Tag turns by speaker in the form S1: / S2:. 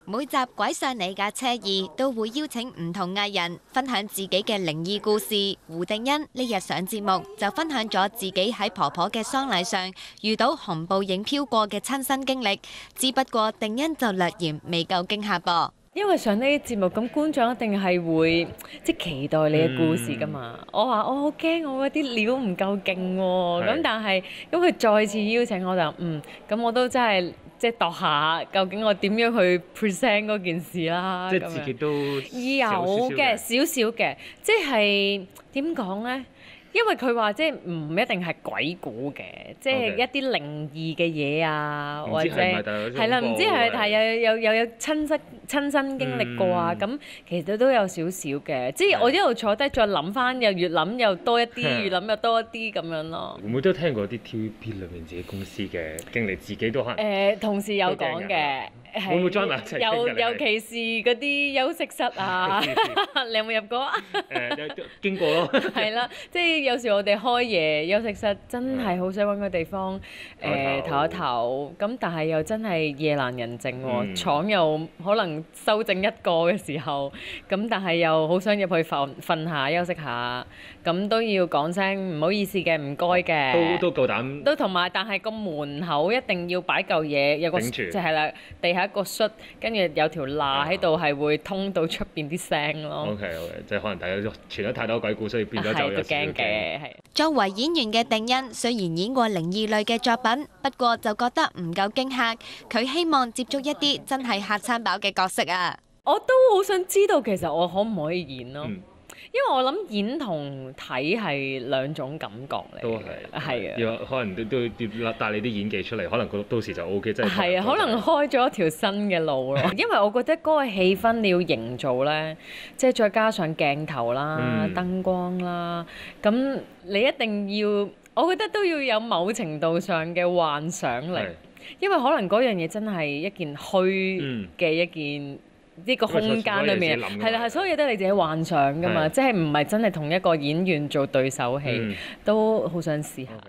S1: 每集鬼上你架車2都會邀請唔同藝人分享自己嘅靈異故事。胡定欣呢日上節目就分享咗自己喺婆婆嘅喪禮上遇到紅布影飄過嘅親身經歷，只不過定欣就略嫌未夠驚嚇噃。
S2: 因為上呢啲節目，咁觀眾一定係會即係期待你嘅故事噶嘛。我話我好驚，我嗰啲料唔夠勁喎。咁但係咁佢再次邀請我就咁我都真係即係度下究竟我點樣去 present 嗰件事啦。
S3: 即係自己都
S2: 有嘅少少嘅，即係點講呢？因為佢話即係唔一定係鬼故嘅，即係一啲靈異嘅嘢啊，或者係啦，唔知係咪有親身經歷過啊？咁其實都有少少嘅，即係我一路坐低再諗翻，又越諗又多一啲，越諗又多一啲咁樣咯。
S3: 會唔會都聽過啲 TVB 裏面自己公司嘅經歷，自己都可能
S2: 同事有講嘅。
S3: 會唔會 join 埋一齊傾？
S2: 尤其是嗰啲休息室啊，你有冇入過啊？
S3: 經過咯。
S2: 係啦，即係有時我哋開夜休息室，真係好想揾個地方唞一唞。咁但係又真係夜闌人靜喎，廠又可能收剩一個嘅時候，咁但係又好想入去瞓下休息下，咁都要講聲唔好意思嘅，唔該嘅。
S3: 都夠膽。
S2: 都同埋，但係個門口一定要擺嚿嘢，有個就係啦，地下一個恤，跟住有條罅喺度，係會通到出邊啲聲咯。
S3: OK，即係可能大家傳咗太多鬼故，所以變咗就有少少驚嘅。
S1: 作為演員嘅定欣，雖然演過靈異類嘅作品，不過就覺得唔夠驚嚇。佢希望接觸一啲真係嚇餐飽嘅角色啊！
S2: 我都好想知道，其實我可唔可以演咯？因為我諗演同睇係兩種感覺嚟，
S3: 都係啊，要可能都要帶你啲演技出嚟，可能到時就 OK，真係
S2: 係啊，可能開咗一條新嘅路咯。因為我覺得嗰個氣氛你要營造咧，即係再加上鏡頭啦、燈光啦，咁你一定要，我覺得都要有某程度上嘅幻想力，因為可能嗰樣嘢真係一件虛嘅一件。呢個空間裏面係啦，係所有嘢都係你自己幻想㗎嘛，即係唔係真係同一個演員做對手戲，都好想試下。